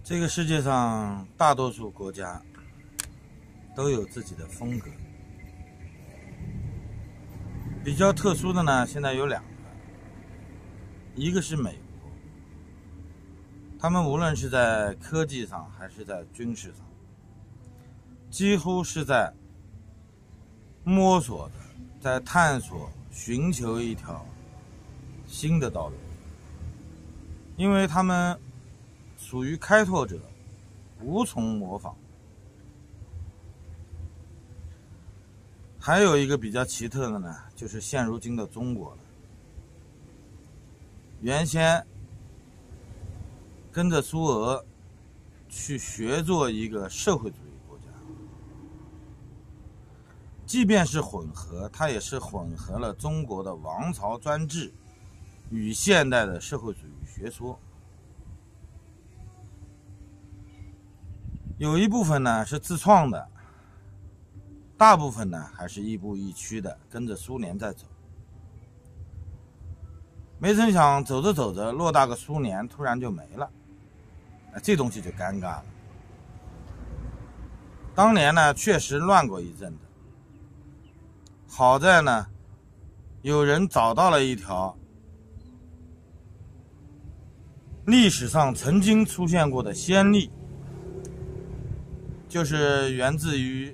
这个世界上大多数国家都有自己的风格，比较特殊的呢，现在有两个，一个是美国，他们无论是在科技上还是在军事上，几乎是在摸索的，在探索，寻求一条新的道路，因为他们属于开拓者，无从模仿。还有一个比较奇特的呢，就是现如今的中国了。原先跟着苏俄去学做一个社会主义国家，即便是混合，它也是混合了中国的王朝专制与现代的社会主义学说。有一部分呢是自创的，大部分呢还是亦步亦趋的跟着苏联在走。没成想走着走着，偌大个苏联突然就没了，这东西就尴尬了。当年呢确实乱过一阵子，好在呢有人找到了一条历史上曾经出现过的先例，就是源自于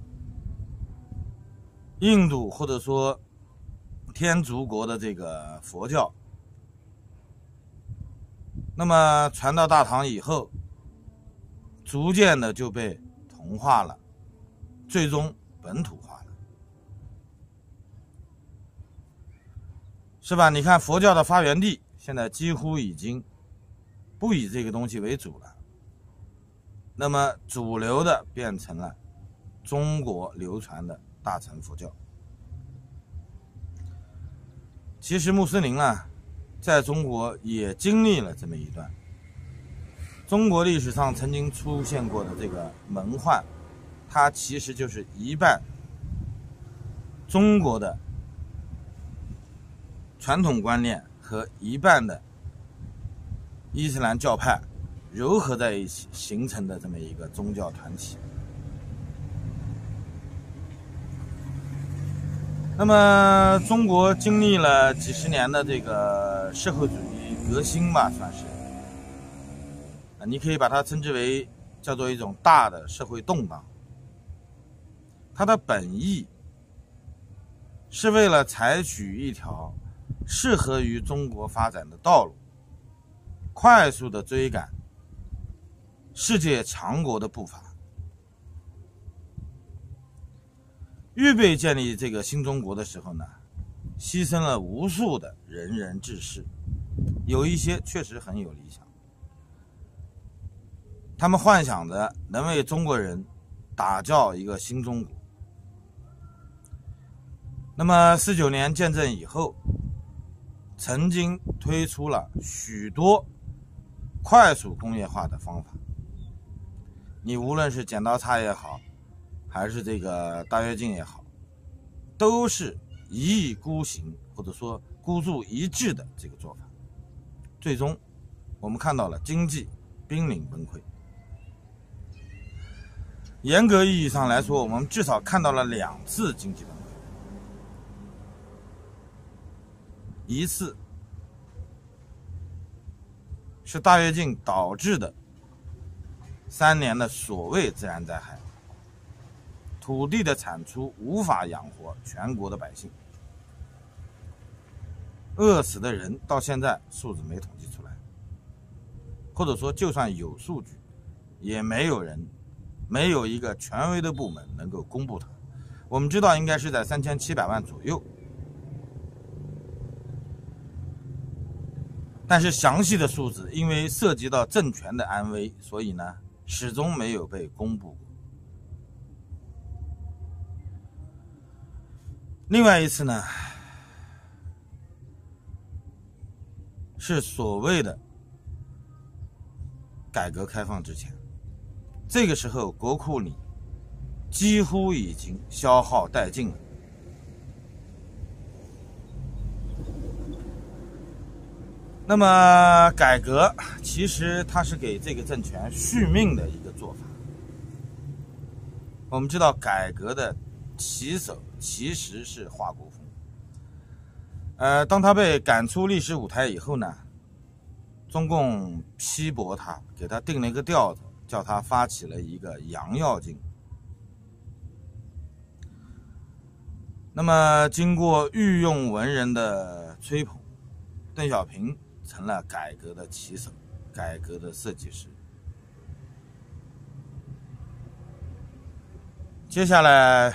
印度或者说天竺国的这个佛教，那么传到大唐以后，逐渐的就被同化了，最终本土化了，是吧？你看佛教的发源地现在几乎已经不以这个东西为主了，那么主流的变成了中国流传的大乘佛教。其实穆斯林啊，在中国也经历了这么一段。中国历史上曾经出现过的这个蒙换，它其实就是一半中国的传统观念和一半的伊斯兰教派糅合在一起形成的这么一个宗教团体。那么中国经历了几十年的这个社会主义革新吧，算是，你可以把它称之为叫做一种大的社会动荡。它的本意是为了采取一条适合于中国发展的道路，快速的追赶世界强国的步伐。预备建立这个新中国的时候呢，牺牲了无数的仁人志士，有一些确实很有理想，他们幻想着能为中国人打造一个新中国。那么49年建政以后，曾经推出了许多快速工业化的方法，你无论是剪刀差也好，还是这个大跃进也好，都是一意孤行或者说孤注一掷的这个做法，最终我们看到了经济濒临崩溃。严格意义上来说，我们至少看到了2次经济崩溃，一次是大跃进导致的3年的所谓自然灾害，土地的产出无法养活全国的百姓，饿死的人到现在数字没统计出来，或者说就算有数据，也没有一个权威的部门能够公布它。我们知道应该是在3700万左右，但是详细的数字因为涉及到政权的安危，所以呢始终没有被公布过。另外一次呢，是所谓的改革开放之前，这个时候国库里几乎已经消耗殆尽了。 那么改革其实它是给这个政权续命的一个做法。我们知道改革的旗手其实是华国锋。当他被赶出历史舞台以后呢，中共批驳他，给他定了一个调子，叫他发起了一个洋药经。那么经过御用文人的吹捧，邓小平成了改革的旗手，改革的设计师。接下来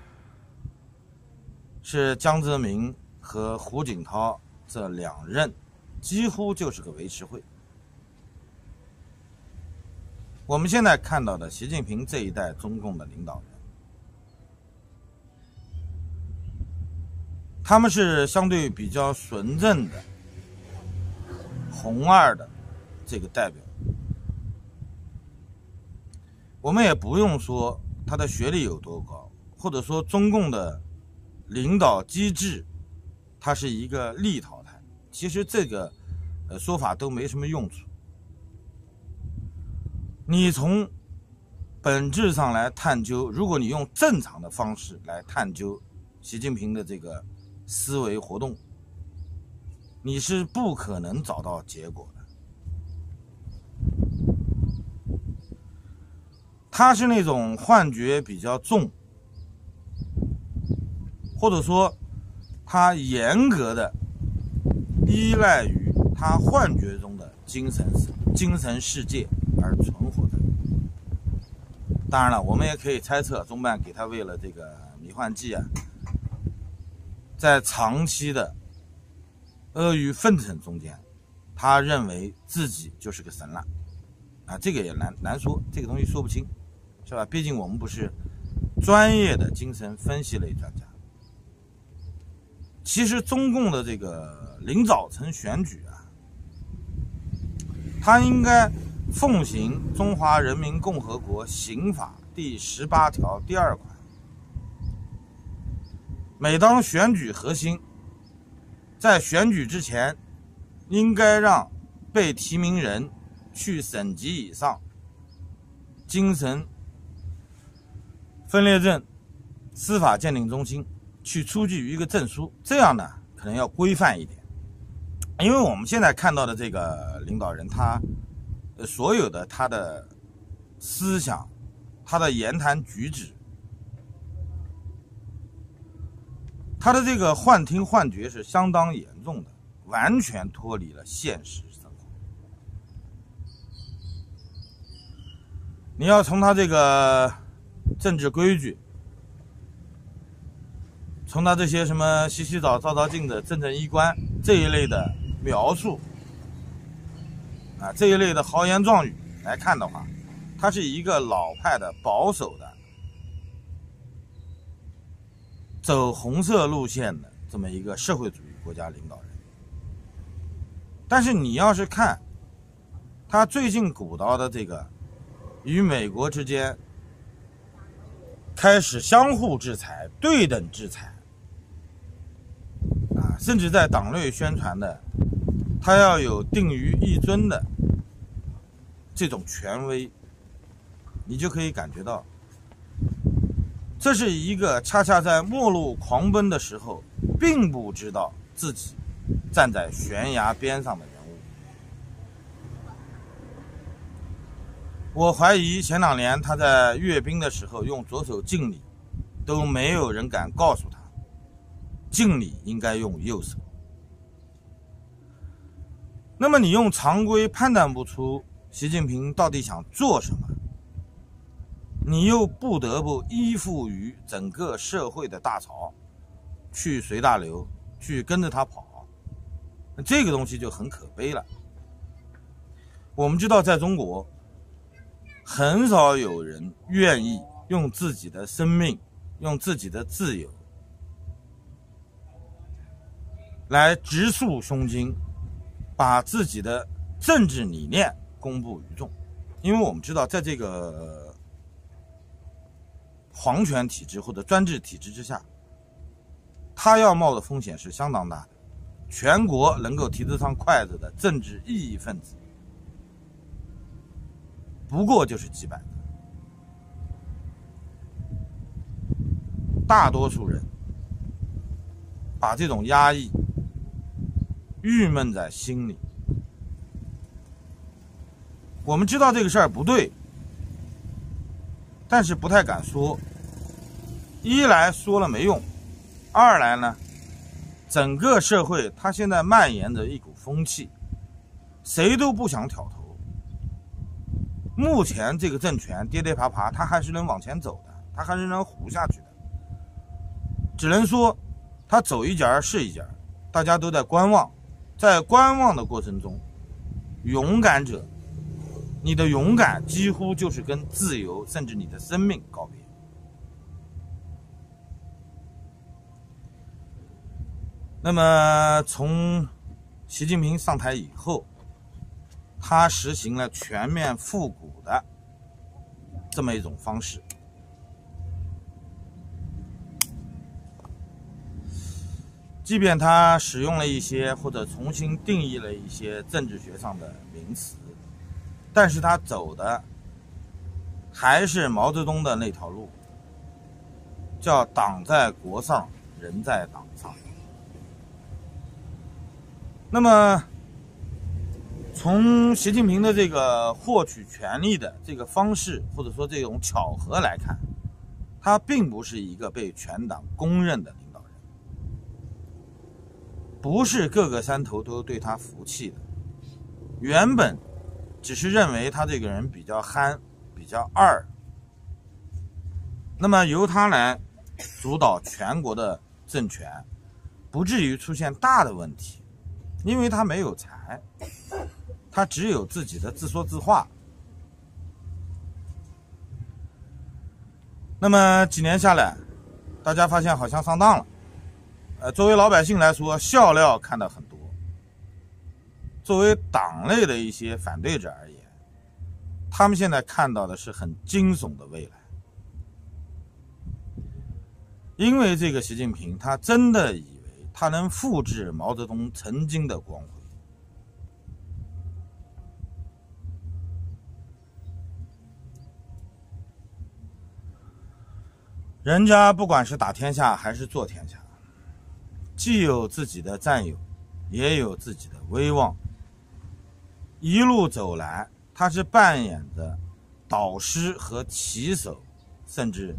是江泽民和胡锦涛这两任，几乎就是个维持会。我们现在看到的习近平这一代中共的领导人，他们是相对比较纯正的红二的这个代表。我们也不用说他的学历有多高，或者说中共的领导机制它是一个立淘汰，其实这个说法都没什么用处。你从本质上来探究，如果你用正常的方式来探究习近平的这个思维活动，你是不可能找到结果的。他是那种幻觉比较重，或者说他严格的依赖于他幻觉中的精神世界而存活的。当然了，我们也可以猜测，中办给他喂了这个迷幻剂啊，在长期的阿谀奉承中间，他认为自己就是个神了啊，这个也难说，这个东西说不清，是吧？毕竟我们不是专业的精神分析类专家。其实中共的这个领导层选举啊，它应该奉行中华人民共和国刑法第18条第2款。每当选举核心，在选举之前，应该让被提名人去省级以上精神分裂症司法鉴定中心去出具一个证书，这样呢可能要规范一点。因为我们现在看到的这个领导人，他所有的他的思想，他的言谈举止，他的这个幻听幻觉是相当严重的，完全脱离了现实生活。你要从他这个政治规矩，从他这些什么洗洗澡照照镜子正正衣冠这一类的描述啊，这一类的豪言壮语来看的话，他是一个老派的保守的走红色路线的这么一个社会主义国家领导人。但是你要是看他最近鼓捣的这个与美国之间开始相互制裁、对等制裁啊，甚至在党内宣传的他要有定于一尊的这种权威，你就可以感觉到这是一个恰恰在末路狂奔的时候并不知道自己站在悬崖边上的人物。我怀疑前2年他在阅兵的时候用左手敬礼，都没有人敢告诉他敬礼应该用右手。那么你用常规判断不出习近平到底想做什么，你又不得不依附于整个社会的大潮，去随大流，去跟着他跑，这个东西就很可悲了。我们知道在中国很少有人愿意用自己的生命，用自己的自由来直抒胸襟，把自己的政治理念公布于众。因为我们知道在这个皇权体制或者专制体制之下，他要冒的风险是相当大的。 全国能够提得上筷子的政治异议分子，不过就是几百个。大多数人把这种压抑、郁闷在心里。我们知道这个事儿不对，但是不太敢说。一来说了没用，二来呢，整个社会它现在蔓延着一股风气，谁都不想挑头。目前这个政权跌跌爬爬，它还是能往前走的，它还是能糊下去的。只能说，它走一截是一截，大家都在观望。在观望的过程中，勇敢者，你的勇敢几乎就是跟自由，甚至你的生命告别。那么从习近平上台以后，他实行了全面复古的这么一种方式。即便他使用了一些或者重新定义了一些政治学上的名词，但是他走的还是毛泽东的那条路，叫党在国上，人在党上。那么从习近平的这个获取权力的这个方式，或者说这种巧合来看，他并不是一个被全党公认的领导人，不是各个山头都对他服气的，原本只是认为他这个人比较憨，比较二，那么由他来主导全国的政权，不至于出现大的问题，因为他没有才，他只有自己的自说自话。那么几年下来，大家发现好像上当了。作为老百姓来说，笑料看到很多；作为党内的一些反对者而言，他们现在看到的是很惊悚的未来。因为这个习近平，他真的以为他能复制毛泽东曾经的光辉。人家不管是打天下还是做天下，既有自己的战友，也有自己的威望。一路走来，他是扮演着导师和旗手，甚至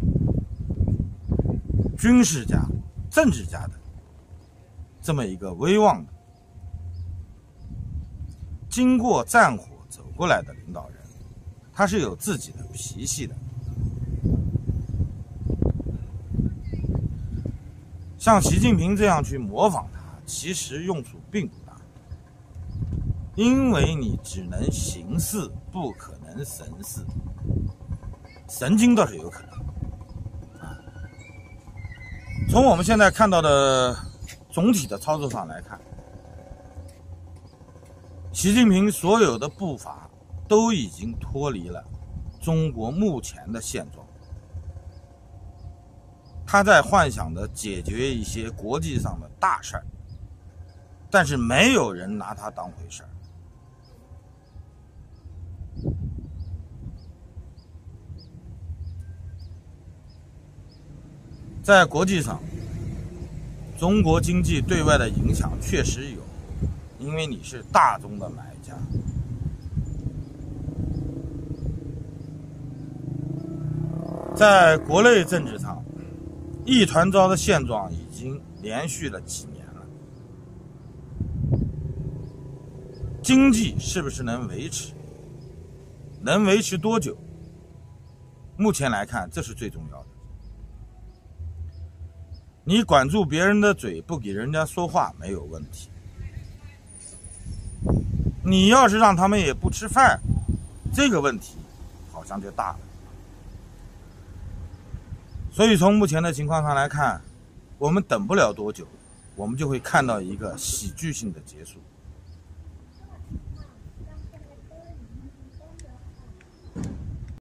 军事家、政治家的这么一个威望的，经过战火走过来的领导人，他是有自己的脾气的。像习近平这样去模仿他，其实用处并不大，因为你只能行事，不可能神事。神经倒是有可能。从我们现在看到的总体的操作上来看，习近平所有的步伐都已经脱离了中国目前的现状。他在幻想着解决一些国际上的大事儿，但是没有人拿他当回事儿。在国际上，中国经济对外的影响确实有，因为你是大宗的买家。在国内政治上，一团糟的现状已经连续了几年了。经济是不是能维持？能维持多久？目前来看，这是最重要的。你管住别人的嘴，不给人家说话没有问题。你要是让他们也不吃饭，这个问题好像就大了。所以从目前的情况上来看，我们等不了多久，我们就会看到一个喜剧性的结束。